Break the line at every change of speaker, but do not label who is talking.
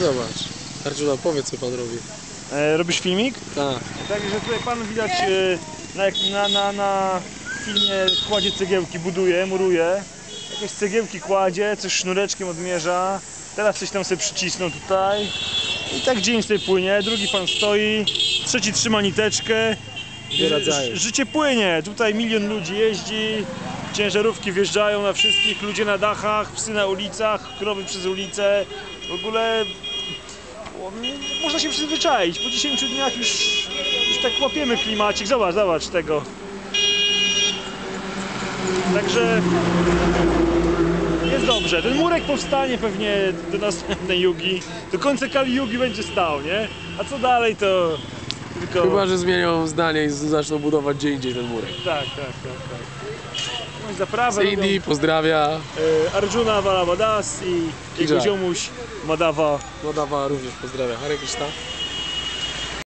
zobacz. Arjuna, powiedz, co pan robi.
Robisz filmik?
Tak.
Także tutaj pan widać na filmie kładzie cegiełki, buduje, muruje. Jakieś cegiełki kładzie, coś sznureczkiem odmierza. Teraz coś tam sobie przycisnął tutaj. I tak dzień sobie płynie, drugi pan stoi, trzeci trzyma niteczkę. Życie płynie, tutaj milion ludzi jeździ, ciężarówki wjeżdżają na wszystkich, ludzie na dachach, psy na ulicach, krowy przez ulicę. W ogóle można się przyzwyczaić, po 10 dniach już tak łapiemy klimacik. Zobacz tego. Także jest dobrze. Ten murek powstanie pewnie do następnej Jugi. Do końca Kali Jugi będzie stał, nie? A co dalej to tylko...
Chyba że zmienią zdanie i zaczną budować gdzie indziej ten murek.
Tak. No i zaprawę
Cindy pozdrawia.
Arjuna Valabadas i jego ziomuś Madhava.
Madhava również pozdrawia. Hare Krishna.